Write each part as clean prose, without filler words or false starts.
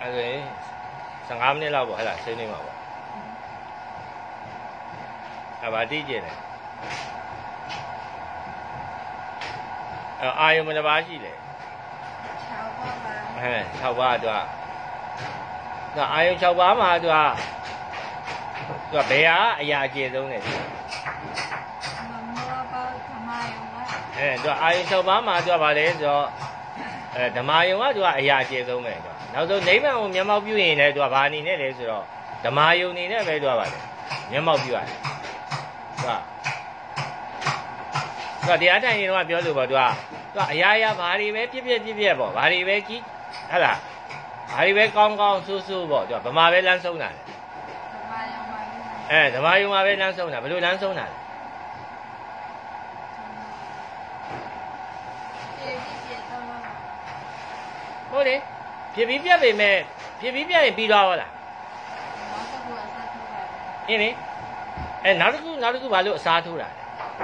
rồi sang ngắm này là bộ hay là chơi này mà bộ à bà đi chơi này ai mà nó bà gì đấy chào bà đó là ai chào bà mà đó là bé á nhà chơi đâu này đó ai chào bà mà đó bà đấy đóဓမ္မယုံကသူကအရာကျေဆုံးပဲသူနောက်ဆုံးနိဗ္ဗာန်ကိုမျက်မှောက်ပြုရင်လည်းသူကဘာအနေနဲ့လဲဆိုတော့ဓမ္မယုံနေနဲ့ပဲသူကပါတယ်မျက်မှောက်ပြုရတယ်သူကတရားထိုင်ရင်တော့ပြောလို့ပေါ့သူကအရာရာဘာတွေပဲပြည့်ပေါ့ဘာတွေပဲကြီးဟုတ်လားဘာတွေပဲကောင်းဆိုးပေါ့သူကဗမာပဲလမ်းဆုံးတာလေဓမ္မယုံမှာပဲလမ်းဆုံးတာဘယ်လိုလမ်းဆုံးတာလဲဟုတ်တယ်ဖြစ်ပြီးပြတ်ပေမဲ့ဖြစ်ပြီးပြတ်ရင်ပြီးသွားလားအင်းလေနောက်တစ်ခုဘာလို့အစားထိုးတာလဲ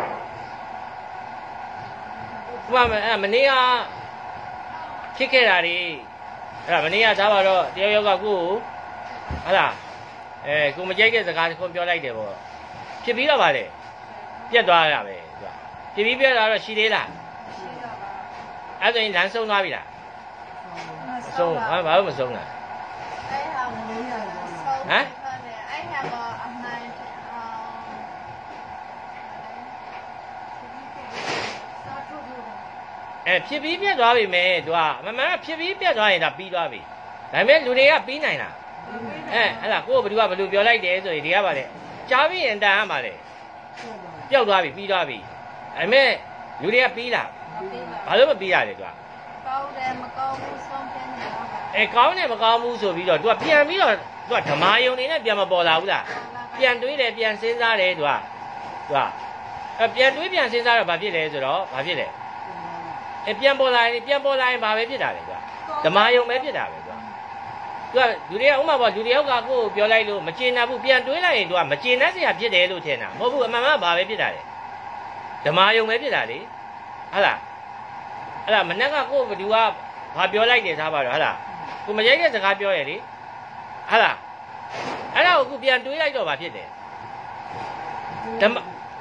ဥပမာမနေ့ကဖြစ်ခဲ့တာတွေအဲ့ဒါမနေ့ကသားပါတော့တယောက်ကကိုဟုတ်လားကိုမကြိုက်တဲ့စကားတစ်ခုပြောလိုက်တယ်ပေါ့ဖြစ်ပြီးတော့ဗါလေပြတ်သွားတာပဲသူကဖြစ်ပြီးပြတ်သွားတော့ရှိသေးလားရှိတော့ပါအဲ့ဆိုရင်လမ်းဆုံးသွားပြီလားဆုံးဘာလို့မဆုံးတာအဲ့ဟာမလို့ရဘူးဟမ်အဲ့ဟာကအမှန်ဖြစ်ပြီးပြတ်သွားပြီမယ်သူကမမှန်ဖြစ်ပြီးပြတ်သွားရင်ဒါပြီးသွားပြီဒါပေမဲ့လူတွေကပြီးနိုင်တာအဲ့ဒါကိုယ်ဘယ်သူကဘယ်လိုပြောလိုက်တယ်ဆိုရင်ဒီကပါလေကြားပြီးရင်တန်ရမှာလေပျောက်သွားပြီပြီးသွားပြီဒါပေမဲ့လူတွေကပြီးလားဘာလို့မပြီးရလဲသူကကောင်းတယ်မကောင်းဘူးဆုံးဖြတ်နေတာကောင်းတယ်မကောင်းဘူးဆိုပြီးတော့ तू ပြန်ပြီးတော့ तू ဓမ္မယုံနေနဲ့ပြန်မပေါ်လာဘူးလားပြန်တွေးတယ်ပြန်စဉ်းစားတယ် तू ပြန်တွေးပြန်စဉ်းစားတော့ဘာဖြစ်လဲဆိုတော့ဘာဖြစ်လဲပြန်ပေါ်လာရင်ဘာပဲဖြစ်တာလဲ तू ဓမ္မယုံပဲဖြစ်တာပဲ तू လူတွေကဥမာပေါ့လူတယောက်ကကိုယ်ပြောလိုက်လို့မကျေနပ်ဘူးပြန်တွေးလိုက်ရင် तू မကျေနပ်စရာဖြစ်တယ်လို့ထင်တာမဟုတ်ဘူးအမှန်မှဘာပဲဖြစ်တာလဲဓမ္မယုံပဲဖြစ်တာလေဟုတ်လားအဲ့ဒါမနေ့ကကိုယ်ဘယ်သူကဘာပြောလိုက်တယ်သားပါတော့ဟုတ်လားကိုမရိုက်တဲ့စကားပြောရလေဟုတ်လားအဲ့ဒါကိုပြန်တွေးလိုက်တော့ဘာဖြစ်တယ်ဓမ္မဟမ်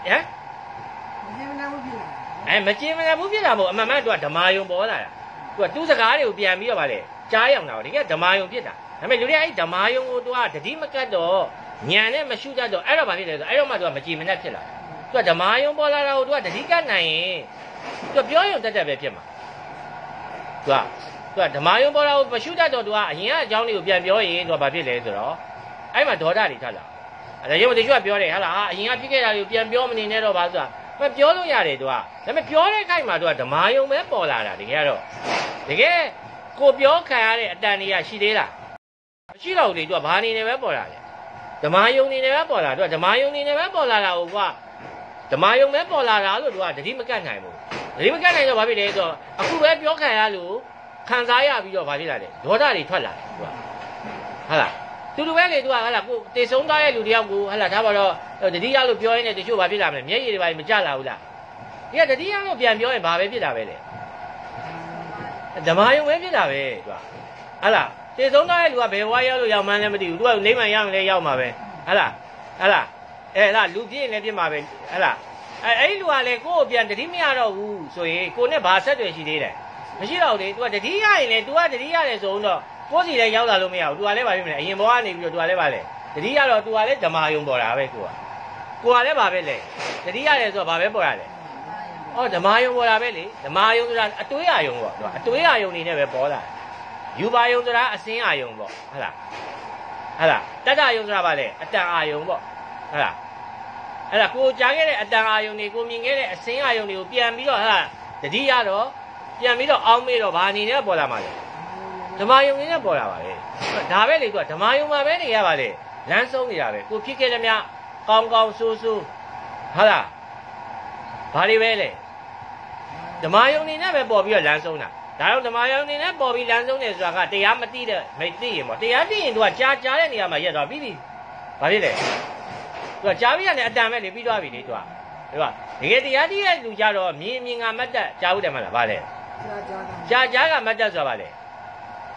မကျေမနပ်ဘူးဖြစ်တာမဟုတ်အမှန်မှန် तू ကဓမ္မယုံပေါ်လာတာ तू ကသူ့စကားတွေကိုပြန်ပြီးတော့ဗါလေကြားရအောင်တော့တကယ်ဓမ္မယုံဖြစ်တာဒါပေမဲ့လူတွေအဲ့ဓမ္မယုံကို तू ကတတိမကတ်တော့ညံနဲ့မရှုတတ်တော့အဲ့တော့ဘာဖြစ်လဲဆိုအဲ့တော့မှ तू ကမကျေမနပ်ဖြစ်လာတယ် तू ကဓမ္မယုံပေါ်လာတာကို तू ကတတိကတ်နိုင်ရင် तू ပြောရုံတက်ပဲဖြစ်မှာသူကဓမ္မယုံပေါ်တာကိုမရှုတတ်တော့သူကအရင်ကအကြောင်းတွေကိုပြန်ပြောရင်သူကဘာဖြစ်လဲဆိုတော့အဲ့မှာဒေါသတွေထလာအဲ့ဒါရုံတချို့ကပြောတယ်ဟာလားအရင်ကဖြစ်ခဲ့တာတွေကိုပြန်ပြောမနေနဲ့တော့ဘာဆိုတာမပြောလို့ရတယ်သူကဒါပေမဲ့ပြောတဲ့ခိုက်မှာသူကဓမ္မယုံပဲပေါ်လာတာတကယ်တော့တကယ်ကိုပြောခံရတဲ့အတန်တွေကရှိသေးလားမရှိတော့ဘူးလေသူကဘာနေနေပဲပေါ်လာတယ်ဓမ္မယုံနေနေပဲပေါ်လာသူကဓမ္မယုံနေနေပဲပေါ်လာတာကိုကဓမ္မယုံပဲပေါ်လာတာလို့သူကတတိမကတ်နိုင်ဘူးဒီမကနိုင်တော့ဘာဖြစ်လဲဆိုတော့အခုပဲပြောခံရလို့ခံစားရပြီးတော့ဘာဖြစ်လာလဲဒေါသတွေထွက်လာတယ်သူကဟုတ်လားတူတူပဲလေသူကဟုတ်လားကိုတေဆုံးသားရဲ့လူတယောက်ကိုဟုတ်လားဒါပါတော့တတိယလို့ပြောရင်းနဲ့တချို့ဘာဖြစ်လာမလဲမျက်ရည်တွေဘာမကျလာဘူးလားဒီကတတိယလို့ပြန်ပြောရင်ဘာပဲဖြစ်တာပဲလေဓမ္မယုံပဲဖြစ်တာပဲသူကဟုတ်လားတေဆုံးသားရဲ့လူကဘယ်ဝါရောက်လို့ရောက်မှန်းလည်းမသိဘူးသူကလိမ့်မှန်ရရင်လည်းရောက်မှာပဲဟုတ်လားအဲ့ဒါလူပြည့်ရင်လည်းပြည့်မှာပဲဟုတ်လားအဲ့လူကလည်းကိုယ့်ကိုပြန်တတိမရတော့ဘူးဆိုရင်ကိုနဲ့ဘာဆက်တွေရှိသေးတယ်မရှိတော့လေ तू ကတတိရရင်လေ तू ကတတိရတယ်ဆိုတော့ကိုယ်စီလည်းရောက်လာလို့မရဘူး तू ကလည်းဘာဖြစ်မလဲအရင်ဘောကနေပြီးတော့ तू ကလည်းဘာလဲတတိရတော့ तू ကလည်းဓမ္မယုံပေါ်တာပဲကိုကလည်းဘာပဲလဲတတိရတယ်ဆိုတော့ဘာပဲပေါ်ရလဲဓမ္မယုံပေါ်တာပဲလေဓမ္မယုံဆိုတာအတွေးအာယုံပေါ့ तू အတွေးအာယုံနေနဲ့ပဲပေါ်လာယူပါယုံဆိုတာအစင်းအာယုံပေါ့ဟုတ်လားတတ္တယုံဆိုတာဘာလဲအတန်အာယုံပေါ့ဟုတ်လားအဲ့ဒါကိုကြားခဲ့တဲ့အတန်အာယုံတွေကိုမြင်ခဲ့တဲ့အစင်းအာယုံတွေကိုပြန်ပြီးတော့ဟာတတိရတော့ပြန်ပြီးတော့အောင်းမေးတော့ဘာအနေနဲ့ပေါ်လာမှာလဲဓမ္မယုံနေနဲ့ပေါ်လာပါပဲဒါပဲလေသူကဓမ္မယုံမှာပဲနေရပါလေလမ်းဆုံးနေတာပဲကိုဖြစ်ခဲ့တဲ့များကောင်းဆိုးဟုတ်လားဘာတွေပဲလဲဓမ္မယုံနေနဲ့ပဲပေါ်ပြီးတော့လမ်းဆုံးတာဒါတော့ဓမ္မယုံနေနဲ့ပေါ်ပြီးလမ်းဆုံးတယ်ဆိုတာကတရားမသိရင်ပေါ့တရားသိရင်သူကကြားတဲ့နေရာမှာရက်သွားပြီးဘာဖြစ်လဲသူကကြားပြီးရတယ်အတန်ပဲလေပြီးသွားပြီလေသူကဒီပါတကယ်တရားသိတဲ့လူကြတော့မြင်ငါမတ်တက်ကြားဟုတ်တယ်မလားဗါလဲကြားကမတ်တက်ဆိုတာဗါလဲ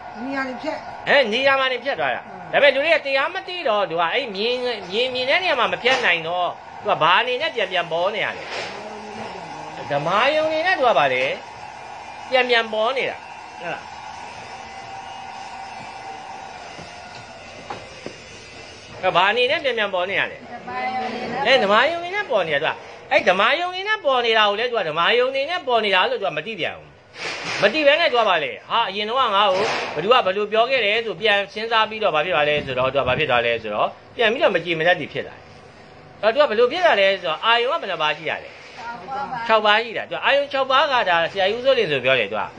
你让你骗。 你让嘛你骗သွားတာဒါပေမဲ့လူတွေကတရားမသိတော့သူကအဲ့မြင်တဲ့နေရာမှာမဖြတ်နိုင်တော့သူကဘာအနေနဲ့ပြန်ပေါ်နေရတယ်ဓမ္မယုံနေနဲ့သူကဗာလေပြန်ပေါ်နေတာဟုတ်လားဘာအနေနဲ့ပြန်ပေါ်နေရလဲဓမ္မယုံနေနဲ့ပေါ်နေတာသူကအဲ့ဓမ္မယုံနေနဲ့ပေါ်နေတာကိုလေသူကဓမ္မယုံနေနဲ့ပေါ်နေတာလို့သူကမသိပြန်ဘူးမတိပဲနဲ့ကြွားပါလေဟာအရင်တော့ငါ့ကိုဘယ်လိုပြောခဲ့တယ်ဆိုပြန်စဉ်းစားပြီးတော့ဘာဖြစ်ပါလဲဆိုတော့သူကဘာဖြစ်သွားလဲဆိုတော့ပြန်ပြီးတော့မကြည်မတတ်တည်ဖြစ်လာတယ်အဲ့တော့သူကဘယ်လိုဖြစ်လာလဲဆိုတော့အာယုံကဘယ်နှပါးရှိရလဲ6ပါးရှိတာသူကအာယုံ6ပါးကဒါဆရာယူစိုးလင်းဆိုပြောတယ်သူက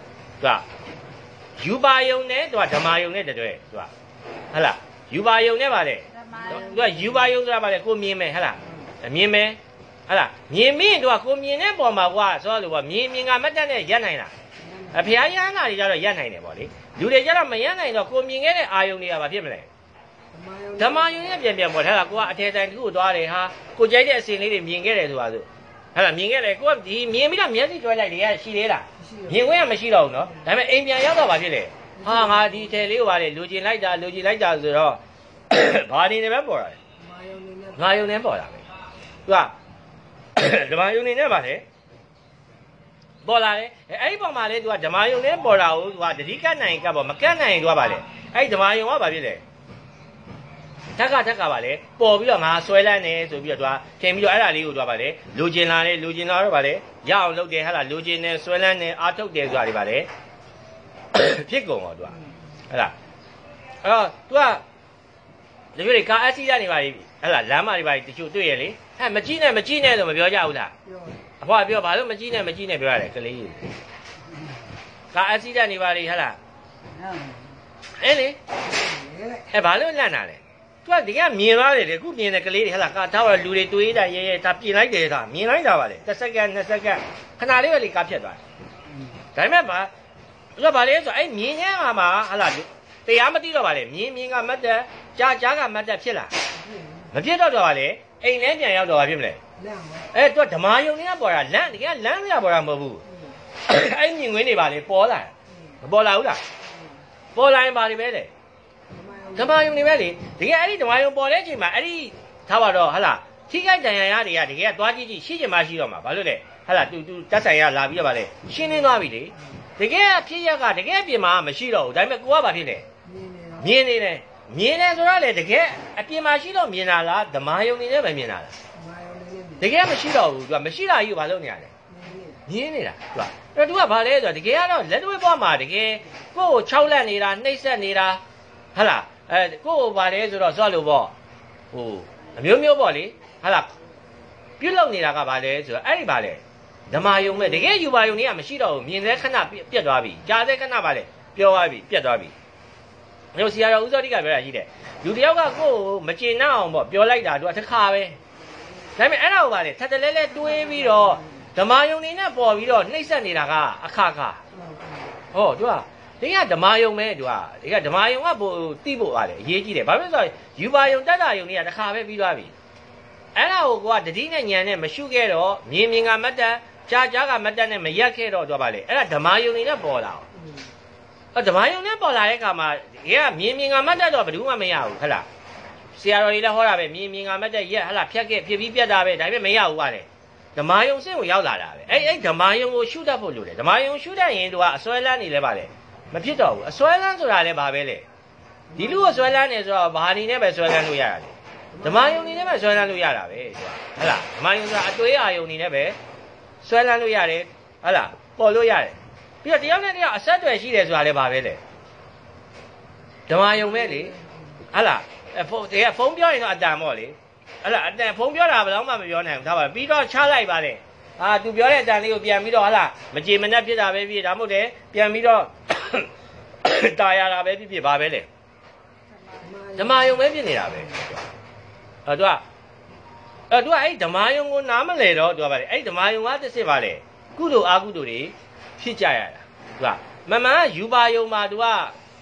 ယူပါယုံနဲ့သူကဓမ္မယုံနဲ့တည်းသူကဟုတ်လားယူပါယုံနဲ့ပါလေသူကယူပါယုံဆိုတာပါလေကိုမြင်မယ်ဟုတ်လားမြင်မယ်ဟုတ်လားမြင်မင်းသူကကိုမြင်တဲ့ပုံမှာကွာဆိုလို့ပေါ့မြင်ကမတ်တက်နဲ့ရက်နိုင်လားအဖေရဟန်းသားတွေကြတော့ရက်နိုင်တယ်ပေါ့လေလူတွေကြတော့မရက်နိုင်တော့ကိုမြင်ခဲ့တဲ့အာယုံတွေကဘာဖြစ်မလဲဓမ္မယုံနဲ့ပြန်ပေါ်ထားတာကိုကအထေတိုင်တစ်ခုသွားတယ်ဟာကိုကြိုက်တဲ့အစဉ်လေးတွေမြင်ခဲ့တယ်ဆိုတာဆိုဟုတ်လားမြင်ခဲ့တယ်ကိုကဒီမြင်ပြီးတော့မျက်စိတွဲလိုက်လေရှိသေးလားမြင်ခွင့်ကမရှိတော့ဘူးနော်ဒါပေမဲ့အိမ်ပြန်ရောက်တော့ဘာဖြစ်လဲဟာငါဒီထဲလေးကိုပါလေလူကျင်လိုက်တာဆိုတော့ဘာနေနေပဲပေါ်တာလေငါယုံနဲ့ပေါ်တာပဲသူကဓမ္မယုံနေနဲ့ပါလေပေါ်လာတယ်အဲ့ဒီပုံမှာလေသူကဓမ္မယုံနဲ့ပေါ်တာကိုသူကတတိကတ်နိုင်ကပ်ပေါ်မကတ်နိုင်သူကပါလေအဲ့ဒီဓမ္မယုံကဘာဖြစ်လဲထက်ကပါလေပေါ်ပြီးတော့ငါဆွဲလန်းနေဆိုပြီးတော့သူကထင်ပြီးတော့အဲ့ဒါလေးကိုသူကပါလေလူကျင်လာတော့ပါလေရအောင်လုပ်တယ်ဟာလားလူကျင်နေဆွဲလန်းနေအာထုတ်တယ်ဆိုတာတွေပါလေဖြစ်ကုန်တော့သူကဟဲ့လားအဲ့တော့သူကဒီလိုကားအက်ဆီဒန့်နေပါလိမ့်ဟဲ့လားလမ်းမတွေပါတချို့တွေ့ရလေဟဲ့မကြည့်နဲ့လို့မပြောကြဘူးလားအဖွားပြောဘာလို့မကြည့်နဲ့ပြောရတယ်ကလေးကြီးကားအက်ဆီဒန့်နေပါလိမ့်ဟဲ့လားအဲ့လေအဲ့ဘာလို့လန့်တာလဲသူကဒီကမြင်သွားတယ်လေခုမြင်တဲ့ကလေးတွေဟဲ့လားကားထားတော့လူတွေတွေးတာရဲဒါပြင်လိုက်တယ်ဒါမြင်လိုက်တာပါလေ1စက္ကန့်2စက္ကန့်ခဏလေးပဲလေကားဖြတ်သွားတယ်ဒါပေမဲ့ဘာသူကဘာလဲဆိုအဲ့မြင်တဲ့မှာဟဲ့လားတရားမသိတော့ပါလေမြင်ကမတ်တက်ကြားကမတ်တက်ဖြစ်လာမဖြစ်တော့ပါလေအိမ်လဲပြန်ရောက်တော့ဘာဖြစ်မလဲအဲ့တော့ဓမ္မယုံတွေကပေါ်တာလမ်းတကယ်လမ်းရပေါ်တာမဟုတ်ဘူးအဲ့မြင်ခွင်းတွေပါလေပေါ်လာမပေါ်လာဘူးလားပေါ်လာရင်ပါလေပဲလေဓမ္မယုံတွေပဲလေတကယ်အဲ့ဒီဓမ္မယုံပေါ်တဲ့အချိန်မှာအဲ့ဒီထားပါတော့ဟလာထိခိုက်ဒဏ်ရာရတွေကတကယ်သွားကြည့်ရှိချင်မှရှိတော့မှာဘာလို့လဲဟလာသူတက်ဆိုင်ရလာပြီးတော့ပါလေရှင်းလင်းသွားပြီလေတကယ်ဖြစ်ရကတကယ်ပြင်မှာမရှိတော့ဘူးဒါပေမဲ့ကိုကဘာဖြစ်လဲမြင်နေတယ်ဆိုတော့လေတကယ်အပြင်မှာရှိတော့မြင်တာလားဓမ္မယုံနေနဲ့ပဲမြင်တာလားတကယ်မရှိတော့ဘူးသူကမရှိတာကြီးကိုဘာလုပ်နေရလဲမြင်နေတာသူကဘာလဲဆိုတော့တကယ်ကတော့လက်တွေ့ပေါ်မှာတကယ်ကိုယ့်ကို6လက်နေတာနှိမ့်ဆက်နေတာဟလာကိုယ့်ကိုဘာလဲဆိုတော့စောလို့ပေါ့ဟိုအမျိုးပေါ့လေဟလာပြုတ်လောက်နေတာကဘာလဲဆိုတော့အဲ့ဒီဘာလဲဓမ္မယုံမဲ့တကယ်ယူပါယုံတွေကမရှိတော့ဘူးမြင်တဲ့ခဏပြတ်သွားပြီကြားတဲ့ခဏပါလေပြောသွားပြီပြတ်သွားပြီမျိုးဆရာတော်ဦးစောတိကပြောတာရှိတယ်လူတယောက်ကကိုယ်မကျေနပ်အောင်ပေါ့ပြောလိုက်တာသူကတစ်ခါပဲဒါပေမဲ့အဲ့ဒါကိုပါလေထပ်တလဲတွေးပြီးတော့ဓမ္မယုံနေနဲ့ပေါ်ပြီးတော့နှိမ့်ဆက်နေတာကအခါဟောသူကဒီကဓမ္မယုံပဲသူကဒီကဓမ္မယုံကပို့တိဖို့ပါလေအရေးကြီးတယ်ဘာဖြစ်လို့ဆိုယူပါယုံတတ်တာယုံတွေကတစ်ခါပဲပြီးသွားပြီအဲ့ဒါကိုကတတိနဲ့ညံနဲ့မရှုခဲ့တော့မြင်ကမတ်တက်ကြားကမတ်တက်နဲ့မရက်ခဲ့တော့သူကပါလေအဲ့ဒါဓမ္မယုံနေနဲ့ပေါ်လာဓမ္မယုံနဲ့ပေါ်လာတဲ့အခါမှာဒီကမြင်ကမတ်တက်တော့ဘယ်သူမှမရဘူးဟဲ့လားဆရာတော်ကြီးလည်းဟောတာပဲမြင်ကမတ်တက်ရက်ဟဲ့လားဖြတ်ပြီးပြတ်တာပဲဒါပေမဲ့မရဘူးပါလေဓမ္မယုံစင့်ကိုရောက်လာတာပဲအဲ့ဓမ္မယုံကိုရှုတတ်ဖို့လိုတယ်ဓမ္မယုံရှုတတ်ရင်သူကအစွဲလန်းနေလဲပါလေမဖြစ်တော့ဘူးအစွဲလန်းဆိုတာလည်းဘာပဲလေဒီလူကိုစွဲလန်းနေဆိုတော့ဘာနေနဲ့ပဲစွဲလန်းလို့ရတာလေဓမ္မယုံနေနဲ့ပဲစွဲလန်းလို့ရတာပဲသူကဟဲ့လားဓမ္မယုံဆိုတာအတွေးအာယုံနေနဲ့ပဲစွဲလန်းလို့ရတယ်ဟဲ့လားပေါ်လို့ရတယ်ပြီးတော့တယောက်နဲ့တယောက်အဆက်အသွယ်ရှိတယ်ဆိုတာလည်းဘာပဲလေဓမ္မယုံပဲလေဟဲ့လားဖုန်းပြောရင်တော့အတန်ပေါ့လေဟဲ့လားအတန်ဖုန်းပြောတာဘယ်တော့မှမပြောနိုင်ဘူးဒါပါပြီးတော့ချလိုက်ပါလေသူပြောတဲ့အတန်လေးကိုပြန်ပြီးတော့ဟဲ့လားမကြေမနက်ဖြစ်တာပဲဖြစ်ဒါမှမဟုတ်တယ်ပြန်ပြီးတော့တာယာတာပဲဖြစ်ပါပဲလေဓမ္မယုံပဲဖြစ်နေတာပဲသူကအဲ့ဓမ္မယုံကိုနားမလဲတော့သူကပါလေအဲ့ဓမ္မယုံကတစ်စစ်ပါလေကုသိုလ်အကုသိုလ်တွေဖြစ်ကြရတာသူကမမှန်ယူပါယုံမှာသူက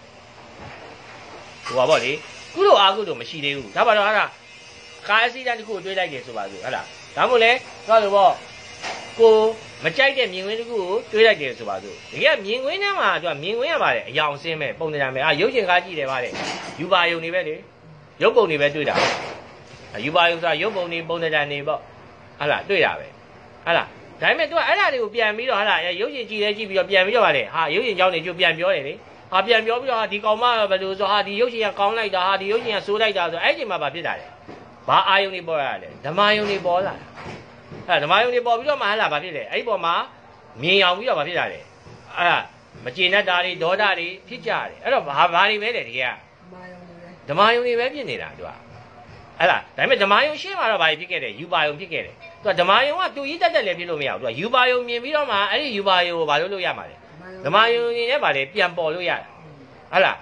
ဟိုပါပေါ့လေကုသိုလ်အကုသိုလ်မရှိသေးဘူးဒါပါတော့ဟာကာယစီတန်တစ်ခုကိုတွေးလိုက်တယ်ဆိုပါစို့ဟဲ့လားဒါမှမဟုတ်လေသွားလို့ပေါ့ကိုမကြိုက်တဲ့မြင်ကွင်းတစ်ခုကိုတွေးလိုက်တယ်ဆိုပါစို့တကယ်မြင်ကွင်းထဲမှာသူကမြင်ကွင်းရပါတယ်အယောင်ဆင်းမဲ့ပုံစံမဲ့ရုပ်ရှင်ကားကြည့်တယ်ပါတယ်ယူပါယုံနေပဲလေရုပ်ပုံတွေပဲတွေ့တာယူပါယုံဆိုတာရုပ်ပုံတွေပုံစံတွေပေါ့ဟာလားတွေ့တာပဲဟာလားဒါပေမဲ့သူကအဲ့ဒါတွေကိုပြန်ပြီးတော့ဟာလားရုပ်ရှင်ကြည့်ပြီးတော့ပြန်ပြီးတော့ပါတယ်ဟာရုပ်ရှင်ကြောင်းတွေကျပြန်ပြောတယ်လေဟာပြန်ပြောပြီးတော့ဒီကောင်မဘယ်လိုဆိုဟာဒီရုပ်ရှင်ကကောင်းလိုက်တာဟာဒီရုပ်ရှင်ကဆိုးလိုက်တာဆိုအဲ့ဒီမှာဘာဖြစ်တာလဲဘာအာယုံတွေပေါ်ရလဲဓမ္မယုံတွေပေါ်လာတာဓမ္မယုံတွေပေါ်ပြီးတော့မှဟာလားဘာဖြစ်လဲအဲ့ဒီပေါ်မှာမြင်အောင်ပြီးတော့ဘာဖြစ်တာလဲအဲ့ဒါမကျေနပ်တာတွေဒေါသတွေဖြစ်ကြတယ်အဲ့တော့ဘာတွေပဲလေတကယ်ကဓမ္မယုံတွေပဲဖြစ်နေတာသူကအဲ့လားဒါပေမဲ့ဓမ္မယုံရှင်းမှာတော့ဘာဖြစ်ခဲ့တယ်ယူပါယုံဖြစ်ခဲ့တယ်သူကဓမ္မယုံကတူကြီးတက်လည်းဖြစ်လို့မရဘူးသူကယူပါယုံမြင်ပြီးတော့မှအဲ့ဒီယူပါယုံကိုဘာလို့ရမှာလဲဓမ္မယုံနေနဲ့ဘာလဲပြန်ပေါ်လို့ရတာဟုတ်လား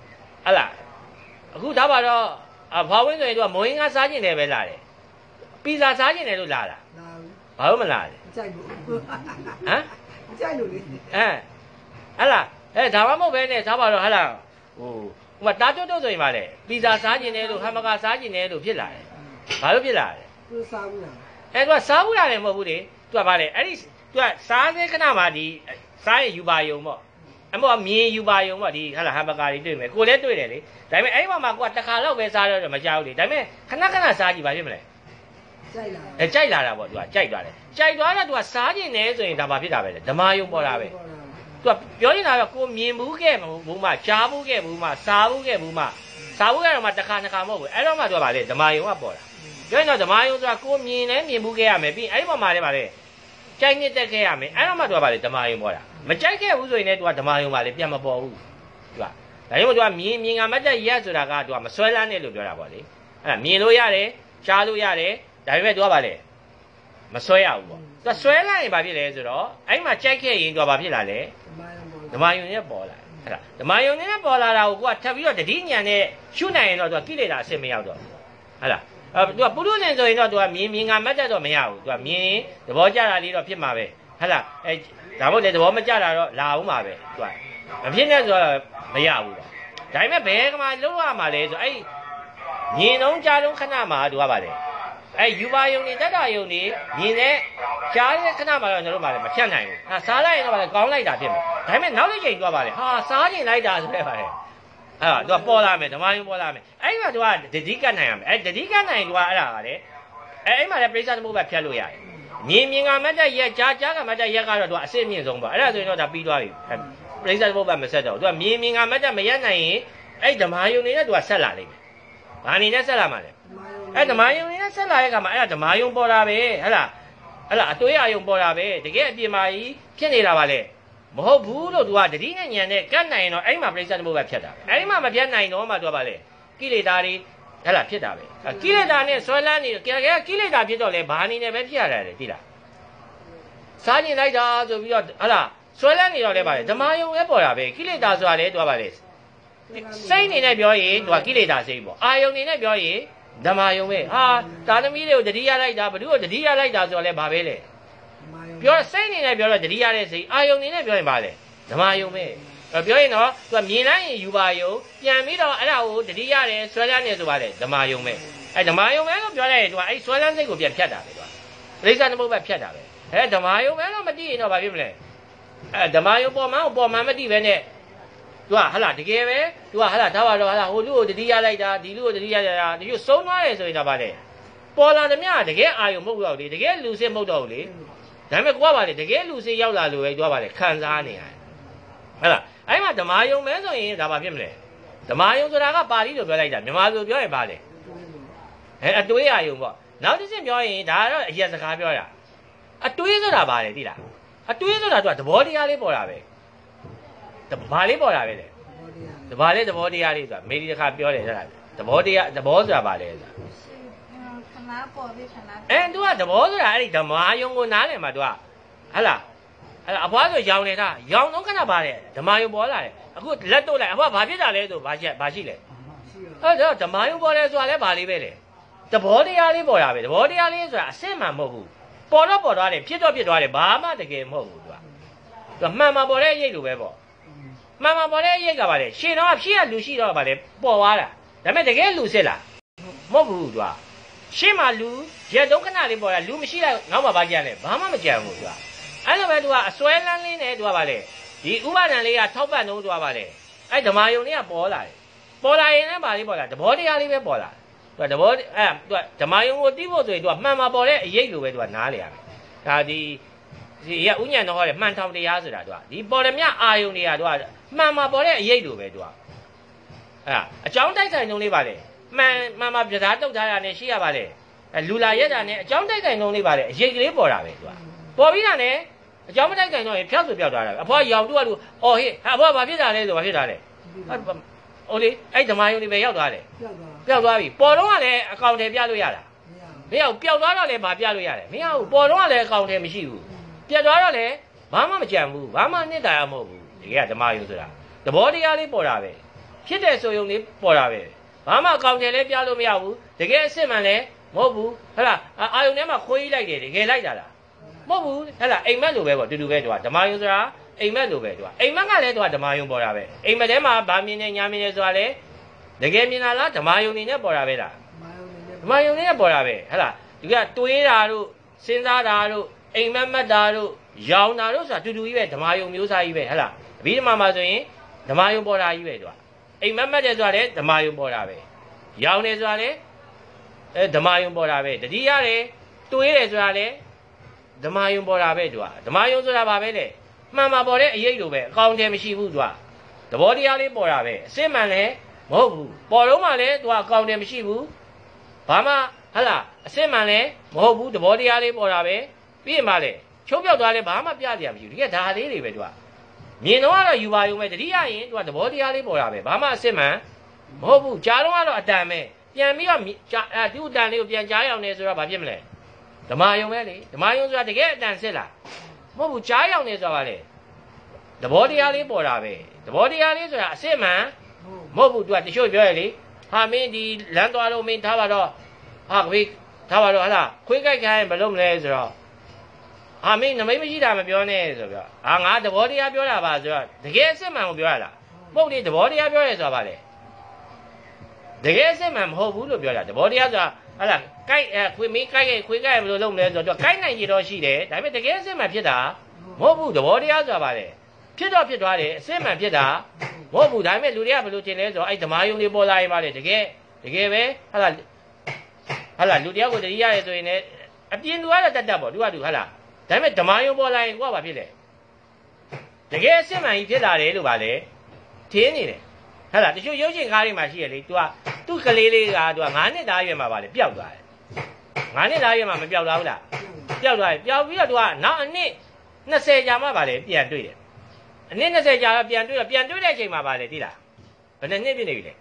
အခုဒါပါတော့ဘာဝင်းဆိုရင်သူကမုံရင်းကားစားကျင်တယ်ပဲလာတယ်ပီဇာစားကျင်တယ်လို့လာတာဘာလို့မလာလဲကြိုက်လို့ဟမ်ကြိုက်လို့လေဟမ်ဒါမှမဟုတ်ပဲနဲ့ဒါပါတော့ဟလာဟိုတားတွတ်ဆိုရင်ပါလေပီဇာစားကျင်တယ်လို့ဟမ်ဘာဂါစားကျင်တယ်လို့ဖြစ်လာတယ်ဘာလို့ဖြစ်လာလဲသူစားဘူးလားသူကစားဘူးလားလည်းမဟုတ်ဘူးလေသူကဗါလေအဲ့ဒီသူကစားသေးခဏမှဒီစားရင်ယူပါယုံပေါ့အမေကမြင်ယူပါယုံပေါ့ဒီဟလာဟမ်ဘာဂါတွေတွေ့မယ်ကိုလည်းတွေ့တယ်လေဒါပေမဲ့အဲ့ဒီမှာကိုကတစ်ခါတော့ပဲစားတော့မကြောက်ဘူးလေဒါပေမဲ့ခဏစားကြည့်ပါဖြစ်မလဲကြိုက်လာတာပေါ့သူကကြိုက်သွားတယ်ကြိုက်သွားတော့သူကစားကျင်တယ်ဆိုရင်ဒါဘာဖြစ်တာပဲလေဓမ္မယုံပေါ်တာပဲသူကပြောနေတာကကိုမြင်ဘူးခဲ့ဘူးမှကြားဘူးခဲ့ဘူးမှစားဘူးခဲ့ဘူးမှစားဘူးခဲ့တော့မှတစ်ခါမဟုတ်ဘူးအဲ့တော့မှသူကဗါလေဓမ္မယုံကပေါ်တာပြောရင်တော့ဓမ္မယုံဆိုတာကိုမြင်လဲမြင်ဘူးခဲ့ရမယ်ပြီးအဲ့ဒီပေါ်မှာလည်းဗါလေကြိုက်နှစ်တက်ခဲ့ရမယ်အဲ့တော့မှသူကဗါလေဓမ္မယုံပေါ်တာမကြိုက်ခဲ့ဘူးဆိုရင်လည်းသူကဓမ္မယုံပါလေပြန်မပေါ်ဘူးသူကဒါကြောင့်သူကမြင်ကမတ်တက်ရက်ဆိုတာကသူကမဆွဲလန်းနဲ့လို့ပြောတာပေါ့လေအဲ့ဒါမြင်လို့ရတယ်ကြားလို့ရတယ်ဒါပေမဲ့သူကဗါလေမဆွဲရဘူးပေါ့သူဆွဲလိုက်ရင်ဘာဖြစ်လဲဆိုတော့အဲ့မှာကြိုက်ခဲ့ရင်သူကဘာဖြစ်လာလဲဓမ္မယုံနဲ့ပေါ်လာအဲ့ဒါဓမ္မယုံနဲ့ပေါ်လာတာကိုကိုကထပ်ပြီးတော့တတိညာနဲ့ရှုနိုင်ရင်တော့သူကကိလေသာအစစ်မရောက်တော့ဘူးဟုတ်လားသူကပုရုဇဉ်ဆိုရင်တော့သူကမြင်ကမတ်တက်တော့မရဘူးသူကမြင်သဘောကျတာလေးတော့ဖြစ်မှာပဲဟုတ်လားဒါမို့လေသဘောမကျတာတော့လာအောင်ပါပဲသူကမဖြစ်နဲ့ဆိုတော့မရဘူးပေါ့ဒါပေမဲ့ဘယ်ကမှလုံးဝမှာလဲဆိုအဲ့မြင်လုံးကြားလုံးခဏမှာသူကပါလေယူပါယုံနေတတ္တယုံနေမြင်တဲ့ကြားတဲ့ခဏမှာတော့ကျွန်တော်တို့ပါလေမဖြတ်နိုင်ဘူးစားလိုက်ရင်တော့ပါလေကောင်းလိုက်တာဖြစ်မယ်ဒါပေမဲ့နောက်တစ်ချိန်သွားပါလေဟာစားကျင်လိုက်တာဆိုတဲ့ပါလေသူကပေါ်လာမယ်ဓမ္မယုံပေါ်လာမယ်အဲ့မှာသူကတတိကနိုင်ရမယ်တတိကနိုင်သူကအဲ့ဒါကလေအဲ့မှာလည်းပြိဿသမုပ္ပါဖြတ်လို့ရတယ်မြင်ကမတ်တက်ရက်ကြားကမတ်တက်ရက်ကတော့သူကအစစ်အမြင့်ဆုံးပေါ့အဲ့ဒါဆိုရင်တော့ဒါပြီးသွားပြီပြိဿသမုပ္ပါမဆက်တော့သူကမြင်ကမတ်တက်မရက်နိုင်ရင်အဲ့ဓမ္မယုံနေနဲ့သူကဆက်လာလိမ့်မယ်ဘာအနေနဲ့ဆက်လာမှာလဲဓမ္မယုံနဲ့ဆက်လာတဲ့အခါမှာအဲ့ဒါဓမ္မယုံပေါ်တာပဲဟဲ့လားအတွေးအယုံပေါ်တာပဲတကယ်အပြင်မှာကြီးဖြစ်နေတာပါလေမဟုတ်ဘူးလို့သူကတတိနဲ့ညံနဲ့ကတ်နိုင်တော့အဲ့မှာပြိဿသမုပ္ပါဖြတ်တာပဲအဲ့ဒီမှာမဖြတ်နိုင်တော့မှသူကပါလေကိလေသာတွေဟဲ့လားဖြစ်တာပဲကိလေသာနဲ့ဆွဲလန်းနေကိလေသာဖြစ်တော့လေဘာအနေနဲ့ပဲဖြစ်ရတယ်သိလားစားကျင်လိုက်တာဆိုပြီးတော့ဟဲ့လားဆွဲလန်းနေတော့လေပါလေဓမ္မယုံပဲပေါ်တာပဲကိလေသာဆိုတာလေသူကပါလေစိတ်အနေနဲ့ပြောရင်သူကကိလေသာစိတ်ပေါ့အာယုံအနေနဲ့ပြောရင်ဓမ္မယုံပဲဟာတာသမီးတွေကိုတတိယလိုက်တာဘ누구ကိုတတိယလိုက်တာဆိုတော့လဲဘာပဲလဲပြောစိတ်အနေနဲ့ပြောတော့တတိယတဲ့စိတ်အာယုံအနေနဲ့ပြောရင်ဘာလဲဓမ္မယုံပဲပြောရင်တော့သူကမြင်လိုက်ရင်ယူပါယုံပြန်ပြီးတော့အဲ့ဒါကိုတတိယတယ်ဆွဲလန်းနေဆိုပါလေဓမ္မယုံပဲအဲ့ဓမ္မယုံပဲလို့ပြောလိုက်ရင်သူကအဲ့ဆွဲလန်းစိတ်ကိုပြန်ဖြတ်တာပဲသူကပြိဿသမုပ္ပါဖြတ်တာပဲဓမ္မယုံပဲတော့မသိရင်တော့ဘာဖြစ်မလဲဓမ္မယုံပေါ်မှမသိပဲနဲ့သူကဟလာတကယ်ပဲသူကဟလာထားပါတော့ဟလာဟိုလူကိုတတိယလိုက်တာဒီလူကိုတတိယလိုက်တာဒီလိုဆုံးသွားတယ်ဆိုရင်တော့ဗါလေပေါ်လာသမျှတကယ်အာယုံမဟုတ်တော့လေတကယ်လူစစ်မဟုတ်တော့ဘူးလေဒါပေမဲ့ကိုကဗါလေတကယ်လူစစ်ရောက်လာလို့ပဲသူကဗါလေခံစားနေရတယ်ဟလာအဲ့မှာဓမ္မယုံမဲဆိုရင်ဒါဘာဖြစ်မလဲဓမ္မယုံဆိုတာကပါဠိလိုပြောလိုက်တာမြန်မာလိုပြောရင်ဗါလေအတွေးအာယုံပေါ့နောက်တစ်ချက်ပြောရင်ဒါကတော့အရက်စကားပြောတာအတွေးဆိုတာဗါလေသိလားအတွေးဆိုတာသူကသဘောတရားလေးပေါ်တာပဲဘာလေးပေါ်တာပဲလေဘာလဲသဘောတရားလေးဆိုတာမေဒီတစ်ခါပြောတယ်အဲ့ဒါသဘောတရားသဘောဆိုတာဘာလဲဆိုတာခဏပေါ်ပြီခဏသူကသဘောဆိုတာအဲ့ဒီဓမ္မယုံကိုနားလည်မှာသူကဟဟလားအဖွားဆိုရောင်နေတာရောင်တော့ခဏပါလေဓမ္မယုံပေါ်လာတယ်အခုလက်တို့လိုက်အဖွားဘာဖြစ်တာလဲဆိုဘာရှိလဲအဲ့တော့ဓမ္မယုံပေါ်လဲဆိုတာလဲဘာလေးပဲလေသဘောတရားလေးပေါ်တာပဲသဘောတရားလေးဆိုတာအစစ်မှန်မဟုတ်ဘူးပေါ်တော့ပေါ်သွားတယ်ဖြစ်တော့ဖြစ်သွားတယ်ဘာမှတကယ်မဟုတ်ဘူးသူကမှန်မှပေါ်တဲ့အရေးလိုပဲပေါ့မှန်ပေါ်တဲ့အရေးကပါလေရှင်တော့ဖြစ်ရလူရှိတော့ပါလေပေါ်သွားတာဒါပေမဲ့တကယ်လူစစ်လားမဟုတ်ဘူးသူကရှေ့မှာလူရက်တုံးခဏလေးပေါ်တာလူမရှိလိုက်နောက်မှာဘာကြံလဲဘာမှမကြံဘူးသူကအဲ့လိုပဲသူကအစွဲလန်းလေးနဲ့သူကပါလေဒီဥပါဒံလေးကထောက်ပံ့တော့သူကပါလေအဲ့ဓမ္မယုံလေးကပေါ်လာတယ်ပေါ်လာရင်လည်းပါလေးပေါ်လာသဘောတရားလေးပဲပေါ်လာသူကသဘောအဲ့သူကဓမ္မယုံကိုသိဖို့ဆိုရင်သူကမှန်မှာပေါ်တဲ့အရေးလိုပဲသူကနားလေရမယ်ဒါဒီရဥညာတော်ဟောတယ်မှန်ထောင်တရားဆိုတာသူကဒီပေါ်ရမြအာယုံတွေကသူကမှန်မှာပေါ်တဲ့အရေးလိုပဲသူကအဲ့အကြောင်းတိုက်ဆိုင်လုံးလေးပါလေမှန်မှာပြဓာတုတ်ထားတာနဲ့ရှိရပါလေလူလာရက်တာနဲ့အကြောင်းတိုက်ဆိုင်လုံးလေးပါလေအရေးကလေးပေါ်တာပဲသူကပေါ်ပြီးတာနဲ့အကြောင်းမတိုက်ဆိုင်တော့ရင်ဖြောက်ဆိုပြောက်သွားတာပဲအဖွားရောင်တူကလူအော်ဟေးအဖွားဘာဖြစ်တာလဲဆိုဘာဖြစ်တာလဲဟိုလေအဲ့ဓမ္မယုံတွေပဲရောက်သွားတယ်ပျောက်သွားပြီပေါ်တော့ကလည်းအကောင့်ထဲပြလို့ရတာမရဘူးပျောက်သွားတော့လည်းဘာပြလို့ရတယ်မရဘူးပေါ်တော့ကလည်းအကောင့်ထဲမရှိဘူးပြတ်သွားတော့လည်းဘာမှမကြံဘူးဘာမှနှစ်တာရမဟုတ်ဘူးတကယ်ကဓမ္မယုံဆိုတာသဘောတရားလေးပေါ်တာပဲဖြစ်တဲ့ဆိုယုံလေးပေါ်တာပဲဘာမှအကောင့်ထဲလည်းပြလို့မရဘူးတကယ်အစ်စ်မှန်လည်းမဟုတ်ဘူးဟဲ့လားအာယုံထဲမှာခွေးလိုက်တယ်တကယ်လိုက်တာလားမဟုတ်ဘူးဟဲ့လားအိမ်မက်လိုပဲပေါ့တူတူပဲသူကဓမ္မယုံဆိုတာအိမ်မက်လိုပဲသူကအိမ်မက်ကလည်းသူကဓမ္မယုံပေါ်တာပဲအိမ်မက်ထဲမှာဗာမြင်နေညာမြင်နေဆိုတာလေတကယ်မြင်တာလားဓမ္မယုံနေနဲ့ပေါ်တာပဲလားဓမ္မယုံနေနဲ့ပေါ်တာပဲဟဲ့လားဒီကတွေးတာတို့စဉ်းစားတာတို့အိမ်မက်မက်တာတို့ရောင်တာတို့ဆိုတာတူတူကြီးပဲဓမ္မယုံမျိုးစားကြီးပဲဟဲ့လားအဘိဓမ္မာမှာဆိုရင်ဓမ္မယုံပေါ်တာကြီးပဲသူကအိမ်မက်မက်တယ်ဆိုတာလေဓမ္မယုံပေါ်တာပဲရောင်တယ်ဆိုတာလေဓမ္မယုံပေါ်တာပဲတတိရတယ်တွေးတယ်ဆိုတာလေဓမ္မယုံပေါ်တာပဲသူကဓမ္မယုံဆိုတာဘာပဲလဲမှန်မှာပေါ်တဲ့အရေးလိုပဲအကောင့်ထဲမရှိဘူးသူကသဘောတရားလေးပေါ်တာပဲအစစ်မှန်လည်းမဟုတ်ဘူးပေါ်တော့မှလည်းသူကအကောင့်ထဲမရှိဘူးဘာမှဟလာအစစ်မှန်လည်းမဟုတ်ဘူးသဘောတရားလေးပေါ်တာပဲပြီးရင်မှလည်းချုပ်ပြောက်သွားလည်းဘာမှပြစရာမရှိဘူးဒီကဒါလေးတွေပဲသူကမြင်တော့ကတော့ယူပါယုံပဲတတိယရင်သူကသဘောတရားလေးပေါ်တာပဲဘာမှအစစ်မှန်မဟုတ်ဘူးကြားတော့ကတော့အတန်ပဲပြန်ပြီးတော့သူ့အတန်လေးကိုပြန်ကြားရအောင်နေဆိုတော့ဘာဖြစ်မလဲဓမ္မယုံပဲလေဓမ္မယုံဆိုတာတကယ်အတန်စစ်လားမဟုတ်ဘူးကြားရောက်နေဆိုတာပါလေသဘောတရားလေးပေါ်တာပဲသဘောတရားလေးဆိုတာအစစ်မှန်မဟုတ်ဘူးသူကတချို့ပြောရလေဟာမင်းဒီလမ်းသွားလို့မင်းထားပါတော့ဟာခွေးထားပါတော့ဟလားခွေးကြိုက်ခိုင်းဘယ်လိုမလဲဆိုတော့ဟာမင်းနမိတ်မရှိတာမပြောနဲ့ဆိုပြောဟာငါသဘောတရားပြောတာပါဆိုတော့တကယ်အစစ်မှန်ကိုပြောရလားမဟုတ်လေသဘောတရားပြောရဲဆိုတာပါလေတကယ်အစစ်မှန်မဟုတ်ဘူးလို့ပြောတာသဘောတရားဆိုတာဟလာကြိုက်ခွေးမင်းကြိုက်ခွေးကြိုက်ဘယ်လိုလုပ်မလဲဆိုတော့ကြိုက်နိုင်ရတော့ရှိတယ်ဒါပေမဲ့တကယ်အစစ်မှန်ဖြစ်တာမဟုတ်ဘူးသဘောတရားဆိုတာပါလေဖြစ်တော့ဖြစ်သွားတယ်အစစ်မှန်ဖြစ်တာမဟုတ်ဘူးဒါပေမဲ့လူတွေကဘယ်လိုထင်လဲဆိုတော့အဲ့ဓမ္မယုံတွေပေါ်လာရင်ပါလေတကယ်ပဲဟလာလူတယောက်ကိုတတိယရဲဆိုရင်လည်းအပြင်လူကတော့တတ်ပေါ့လူကဟလာဒါပေမဲ့ဓမ္မယုံပေါ်လာရင်ကိုကဘာဖြစ်လဲတကယ်အစစ်မှန်ကြီးဖြစ်လာတယ်လို့ပါလေထင်းနေတယ်ဟလာတချို့ရုပ်ရှင်ကားတွေမှာရှိရလေသူ့ကလေးလေးက9နှစ်သားရွယ်မှာပါလေပျောက်သွားတယ်9နှစ်သားရွယ်မှာမပျောက်သွားဘူးလားပျောက်သွားတယ်ပျောက်ပြီးတော့နောက်အနှစ်20ကြာမှပါလေပြန်တွေ့တယ်အနှစ်20ကြာတော့ပြန်တွေ့တဲ့အချိန်မှာပါလေသိလားဘယ်နှစ်ပြည့်နေပြီလဲ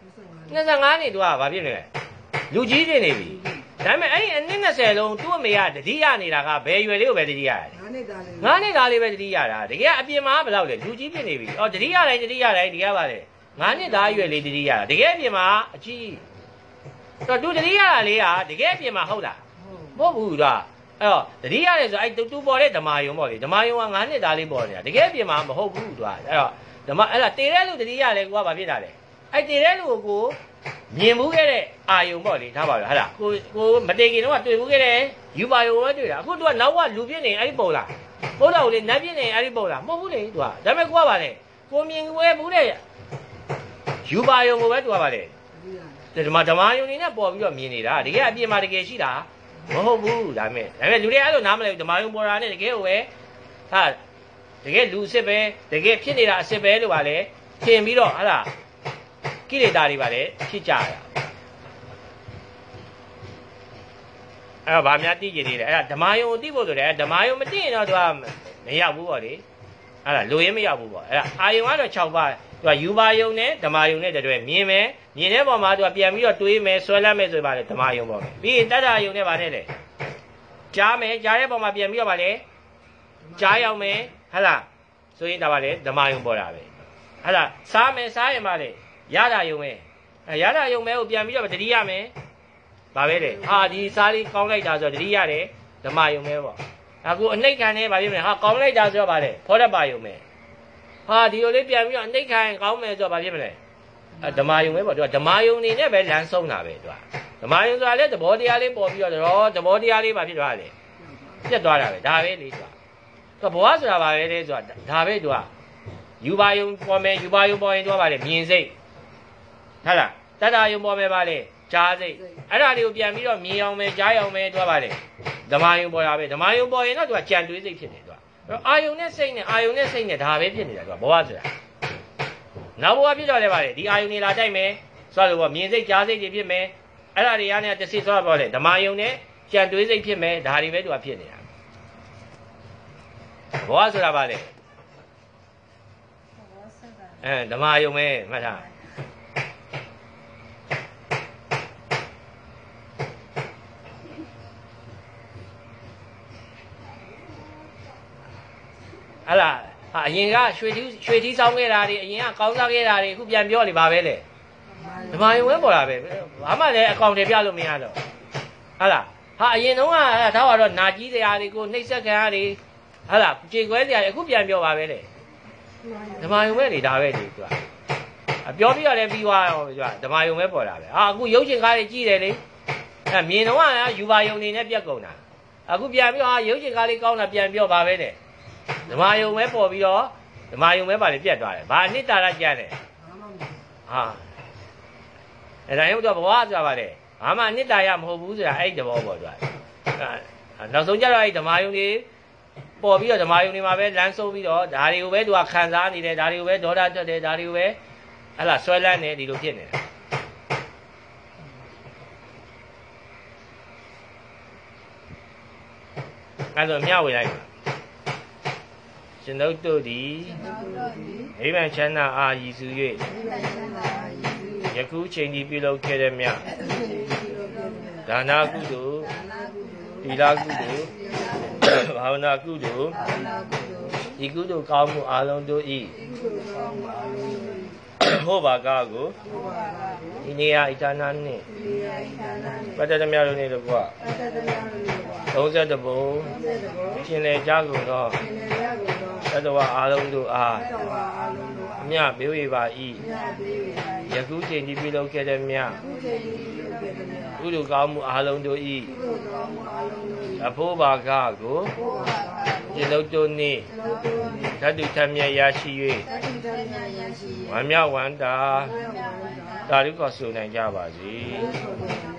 25နှစ်ဘာဖြစ်နေလဲလူကြီးဖြစ်နေပြီဒါပေမဲ့အဲ့ဒီအနှစ်20လုံးသူ့အမေကတတိယနေတာကဘယ်ရွယ်လေးကိုပဲတတိယရတယ်9နှစ်သားလေးပဲတတိယတာတကယ်အပြင်မှာဘယ်လောက်လဲလူကြီးဖြစ်နေပြီတတိယတိုင်းဒီကပါလေ9နှစ်သားရွယ်လေးတတိယတာတကယ်အပြင်မှာအကြီးတော့သူတတိယတာလေးကတကယ်အပြင်မှာဟုတ်လားမဟုတ်ဘူးကွာအဲ့တော့တတိယတယ်ဆိုအဲ့သူပေါ်တဲ့ဓမ္မယုံပေါ့လေဓမ္မယုံက9နှစ်သားလေးပေါ်နေတာတကယ်အပြင်မှာမဟုတ်ဘူးကွာအဲ့တော့ဓမ္မအဲ့ဒါတည်တဲ့လူတတိယလေကွာဘာဖြစ်တာလဲအဲ့တည်တဲ့လူကိုမြင်မှုခဲ့တဲ့အာယုံပေါ့လေထားပါတော့ဟဲ့လားကိုမတည်ခင်တော့တွေ့မှုခဲ့တဲ့ယူပါယုံပဲတွေ့တာအခုသူကနောက်ကလူပြင်းနေအဲ့ဒီပုံလားပုံတော့လေနတ်ပြင်းနေအဲ့ဒီပုံလားမဟုတ်ဘူးလေသူကဒါပေမဲ့ကိုကပါလေကိုမြင်ွယ်ဘူးတဲ့ယူပါယုံကိုပဲသူကပါလေဓမ္မယုံနေနဲ့ပေါ်ပြီးတော့မြင်နေတာတကယ်အပြင်မှာတကယ်ရှိတာမဟုတ်ဘူးဒါပေမဲ့လူတွေအဲ့လိုနားမလဲဓမ္မယုံပေါ်တာနဲ့တကယ်ကိုပဲဟာတကယ်လူအစ်စ်ပဲတကယ်ဖြစ်နေတာအစ်စ်ပဲလို့ပါလေထင်ပြီးတော့ဟလာကိလေသာတွေပါလေဖြစ်ကြတာအဲ့တော့ဗာများသိကြနေတယ်အဲ့ဒါဓမ္မယုံကိုသိဖို့ဆိုတယ်ဓမ္မယုံမသိရင်တော့သူကမရောက်ဘူးပေါ့လေအဲ့ဒါလိုရင်းမရောက်ဘူးပေါ့အဲ့ဒါအာယုံကတော့6ပါးသူကယူပါယုံနဲ့ဓမ္မယုံနဲ့တည်းမြင်မယ်မြင်တဲ့ပုံမှာသူကပြန်ပြီးတော့တွေးမယ်ဆွဲလမ်းမယ်ဆိုပါလေဓမ္မယုံပေါ့ပြီးရင်တတ္တယုံနဲ့ဗာနဲ့လေကြားမယ်ကြားတဲ့ပုံမှာပြန်ပြီးတော့ဗာလေကြားရောက်မယ်ဟလားဆိုရင်ဒါပါလေဓမ္မယုံပေါ်တာပဲဟလားစားမယ်စားရင်ပါလေရတာယုံပဲရတာယုံပဲကိုပြန်ပြီးတော့တတိယမယ်ဗာပဲလေဟာဒီစားလေးကောင်းလိုက်တာဆိုတော့တတိယတယ်ဓမ္မယုံပဲပေါ့အခုအနှိတ်ခံနေဗာပြမယ်ဟာကောင်းလိုက်တာဆိုတော့ဗာလေဖောတပါယုံပဲဟာဒီလိုလေးပြန်ပြီးတော့အနှိတ်ခံကောင်းမယ်ဆိုတော့ဗာဖြစ်မလဲဓမ္မယုံပဲပေါ့သူကဓမ္မယုံနေနဲ့ပဲလမ်းဆုံးတာပဲသူကဓဓမ္မယုံဆိုတာလည်းသဘောတရားလေးပေါ်ပြီးတော့သဘောတရားလေးပါဖြစ်သွားတယ်ပြတ်သွားတာပဲဒါပဲလေသူကဘဝဆိုတာပါပဲလေဆိုတာဒါပဲသူကယူပါယုံပေါ်မယ်ယူပါယုံပေါ်ရင်သူကပါလေမြင်စိတ်ဟုတ်လားတတ္တယုံပေါ်မယ်ပါလေကြားစိတ်အဲ့ဒါလေးကိုပြန်ပြီးတော့မြင်အောင်မယ်ကြားအောင်မယ်သူကပါလေဓမ္မယုံပေါ်တာပဲဓမ္မယုံပေါ်ရင်တော့သူကကြံတွေးစိတ်ဖြစ်တယ်သူကအာယုံနဲ့စိတ်နဲ့ဒါပဲဖြစ်နေတာသူကဘဝဆိုတာနောက်ဘဝဖြစ်တော့လည်းပါလေဒီအာယုံနေလာတိုက်မယ်ဆိုတော့မြင်စိတ်ကြားစိတ်တွေဖြစ်မယ်အဲ့ဒါတွေကနေတစ်စိဆိုတော့ပေါ့လေဓမ္မယုံနဲ့ကြံတွေးစိတ်ဖြစ်မယ်ဒါတွေပဲသူကဖြစ်နေတာဘဝဆိုတာပါလေဓမ္မယုံပဲမှတ်ထားဟလာအရင်ကရွှေထီးစောင်းခဲ့တာတွေအရင်ကကောင်းစားခဲ့တာတွေအခုပြန်ပြောနေပါပဲလေဓမ္မယုံပဲပေါ်တာပဲဘာမှလည်းအကောင့်တွေပြလို့မရတော့ဟလာအရင်တုန်းကထားပါတော့နာကြီးစရာတွေကိုနှိပ်စက်ခံရတွေဟလာကြေကွဲစရာတွေအခုပြန်ပြောပါပဲလေဓမ္မယုံပဲလေဒါပဲလေသူကပြောပြီးတော့လည်းပြီးသွားရောသူကဓမ္မယုံပဲပေါ်တာပဲအခုရုပ်ရှင်ကားတွေကြည့်တယ်လေမြင်တော့ယူပါယုံနေနဲ့ပြက်ကုန်တာအခုပြန်ပြီးတော့ရုပ်ရှင်ကားလေးကောင်းတာပြန်ပြောပါပဲလေဓမ္မယုံပဲပေါ်ပြီးတော့ဓမ္မယုံပဲပါလေပြတ်သွားတယ်ဘာအနှစ်သာရကျန်တယ်အဲ့ဒါရုပ်တော့ဘဝဆိုတာပါလေဘာမှအနှစ်သာရမဟုတ်ဘူးဆိုတာအဲ့ဒီသဘောပေါ်သွားနောက်ဆုံးကျတော့အဲ့ဓမ္မယုံတွေပေါ်ပြီးတော့ဓမ္မယုံတွေမှာပဲလမ်းဆုံးပြီးတော့ဒါတွေကိုပဲသူကခံစားနေတယ်ဒါတွေကိုပဲဒေါသထွက်တယ်ဒါတွေကိုပဲအဲ့လားဆွဲလန်းနေဒီလိုဖြစ်နေတယ်အဲ့တော့မျှဝေလိုက်ပါရှင်တို့သည်နိဗ္ဗာန်ချမ်းသာအားရည်စူ၍ယခုချိန်ဒီပြုလုပ်ခဲ့တဲ့မြတ်ဒါနကုသိုလ်သီလကုသိုလ်ဘာဝနာကုသိုလ်ဒီကုသိုလ်ကောင်းမှုအလုံးတို့ဤဟောပါကားကိုဒီနေရာဣဒနာနှင့်ပတ္တသမယတို့နေတော့ဘုရား32ဘုံရှင်လေကြကုန်သောသတ္တဝါအလုံးတို့အားမြတ်ဘေးဝေပါ၏ယခုချိန်ဒီပြုလုပ်ခဲ့တဲ့မြတ်ကုသိုလ်ကောင်းမှုအလုံးတို့ဤအဖို့ပါကားကိုရှင်တို့နှင့်ဓာတုထမြတ်ရရှိ၍ဝမ်းမြောက်ဝမ်းသာသာဓုခေါ်ဆိုနိုင်ကြပါစေ